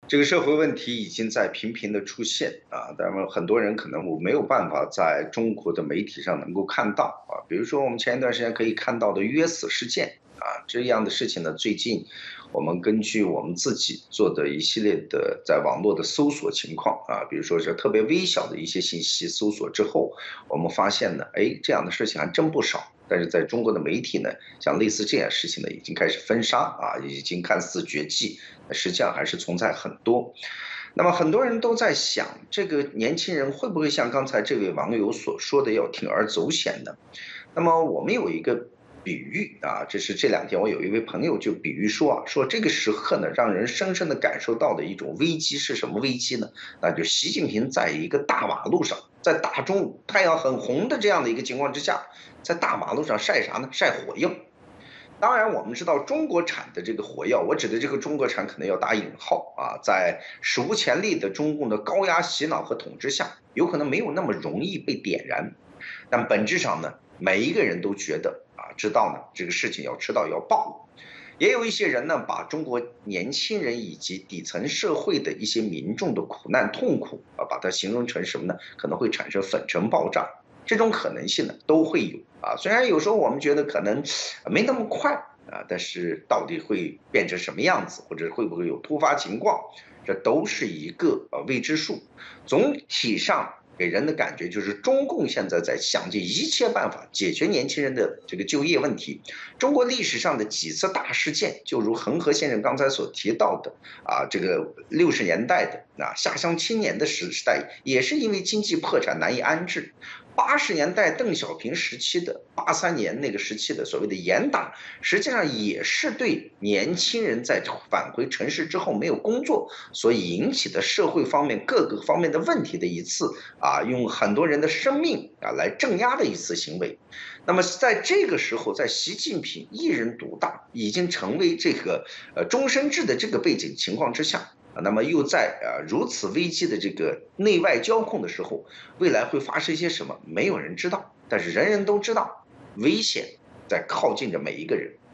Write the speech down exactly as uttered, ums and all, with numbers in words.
这个社会问题已经在频频的出现啊，但是很多人可能我没有办法在中国的媒体上能够看到啊，比如说我们前一段时间可以看到的约死事件啊，这样的事情呢，最近我们根据我们自己做的一系列的在网络的搜索情况啊，比如说是特别微小的一些信息搜索之后，我们发现呢，哎，这样的事情还真不少。但是在中国的媒体呢，像类似这样事情呢，已经开始封杀啊，已经看似绝迹，实际上还是存在很多。那么很多人都在想，这个年轻人会不会像刚才这位网友所说的要铤而走险呢？那么我们有一个比喻啊，这是这两天我有一位朋友就比喻说啊，说这个时刻呢，让人深深的感受到的一种危机是什么危机呢？那就习近平在一个大马路上，在大中午太阳很红的这样的一个情况之下，在大马路上晒啥呢？晒火药。当然，我们知道中国产的这个火药，我指的这个中国产可能要打引号啊，在史无前例的中共的高压洗脑和统治下，有可能没有那么容易被点燃。但本质上呢，每一个人都觉得啊，知道呢这个事情要迟早要爆。也有一些人呢，把中国年轻人以及底层社会的一些民众的苦难痛苦啊，把它形容成什么呢？可能会产生粉尘爆炸，这种可能性呢都会有啊。虽然有时候我们觉得可能没那么快啊，但是到底会变成什么样子，或者会不会有突发情况，这都是一个呃未知数。总体上给人的感觉就是，中共现在在想尽一切办法解决年轻人的这个就业问题。中国历史上的几次大事件，就如恒河先生刚才所提到的啊，这个六十年代的啊下乡青年的时时代，也是因为经济破产难以安置。八十年代邓小平时期的八三年那个时期的所谓的严打，实际上也是对年轻人在返回城市之后没有工作所引起的社会方面各个方面的问题的一次啊，用很多人的生命啊来镇压的一次行为。那么在这个时候，在习近平一人独大，已经成为这个呃终身制的这个背景情况之下，啊那么又在呃如此危机的这个内外交控的时候，未来会发生些什么？没有人知道，但是人人都知道，危险在靠近着每一个人。